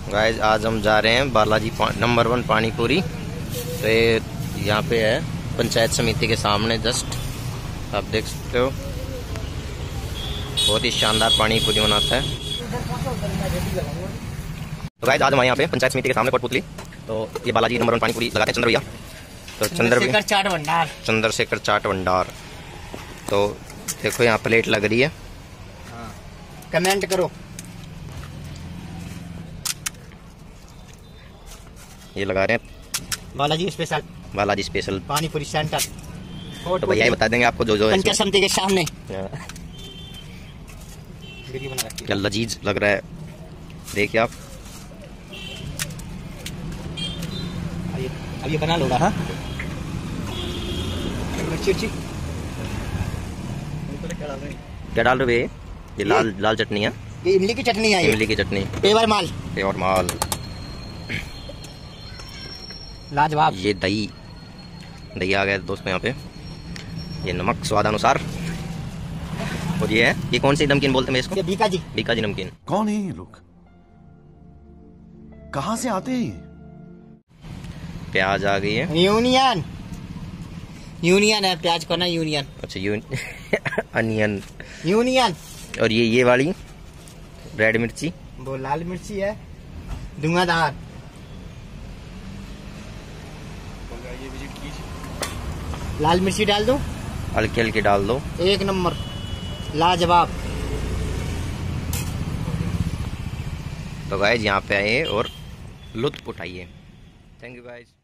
Guys आज हम जा रहे हैं बालाजी नंबर 1 पानी पूरी। तो ये यहाँ पे है पंचायत समिति के सामने जस्ट, आप देख सकते हो। बहुत ही शानदार पानी पूरी बनाता है। तो गाइस आज हम यहाँ पे पंचायत समिति के सामने कोटपुतली, तो ये बालाजी नंबर 1 पानी पूरी लगाते हैं चंद्र भैया। तो चंद्रशेखर चाट भंडार। तो देखो यहाँ प्लेट लग रही है, कमेंट करो। ये लगा रहे हैं बालाजी स्पेशल पानी पूरी सेंटर। तो भैया ये बता देंगे आपको जो जो है पंचायत समिति के सामने। क्या लजीज लग रहा है, देखिए आप। अब ये बना लो ना। हाँ क्या डाल रहे हो? ये लाल चटनी है, ये इमली की चटनी है। इमली की चटनी, पेवर माल लाजवाब। ये दही आ गया दोस्तों यहाँ पे। ये नमक स्वादानुसार। और ये है, ये कौन सी नमकीन बोलते हैं इसको? ये बीका जी नमकीन। कौन है ये लोग, कहाँ से आते हैं? प्याज आ गई है। यूनियन है प्याज को ना, यूनियन। अच्छा अनियन यूनियन। और ये वाली रेड मिर्ची, वो लाल मिर्ची है धुआंधार। लाल मिर्ची डाल दो, हल्की हल्की डाल दो। एक नंबर लाजवाब। तो गाइस यहाँ पे आइए और लुत्फ उठाइए। Thank you guys.